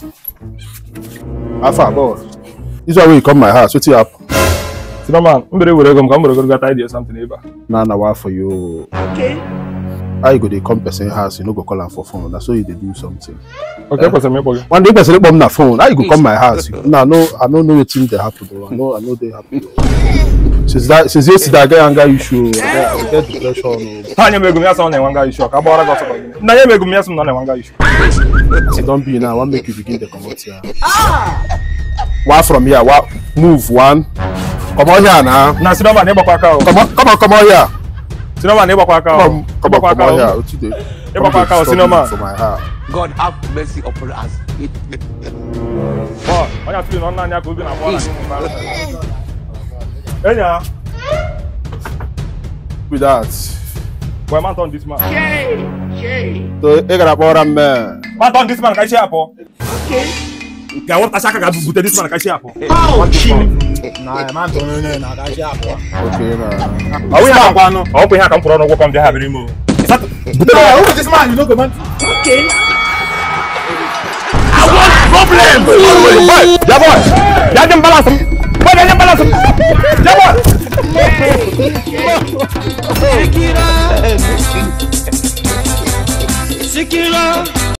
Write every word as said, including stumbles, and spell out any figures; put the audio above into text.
How far, boss? This is why you come my house. What's up? See, no man, I'm very worried. I'm going to get idea something here. Nah, nah, what for you? Okay. How you go to come person house? You no go call her for phone. That's so you dey do something. Okay, person me boy. One day person bomb na phone. How you go come my house? Nah, no, I don't know what thing they happen though. I know, I know they happen. Since that, since yesterday I get anger issue, I get, I get depression. Ha, you make me ask on one guy issue. I bought a gossip. Now you make me ask on one guy issue. See, don't be now. I want make you begin the come out here. What from here? What move one? Come on here now. Now sit down and neighbor quack out. Come on, come on, come on here. Sit down and neighbor quack out. Come, come on, come on here. What you do? Neighbor quack out. Sit down man. For my heart. God have mercy upon us. Oh, I have to be on now. I could be na boy. Enya. With that. Why man turn this man? Jay, Jay. So, I got a power man. Man turn this man. Can I share po? Okay. Ya what ashaka ga bute this man. Can I share po? Oh, chin. Nah, man, don't know na ka share po. Okay, nah. Awi ha kwa no. Awi ha kan pro no go come there have any mo. Who is this man? You know the man. Okay. I want problem. Boy, yeah boy. Ya dem balance. Boy, dem balance. Yeah boy. Shakira. Shakira.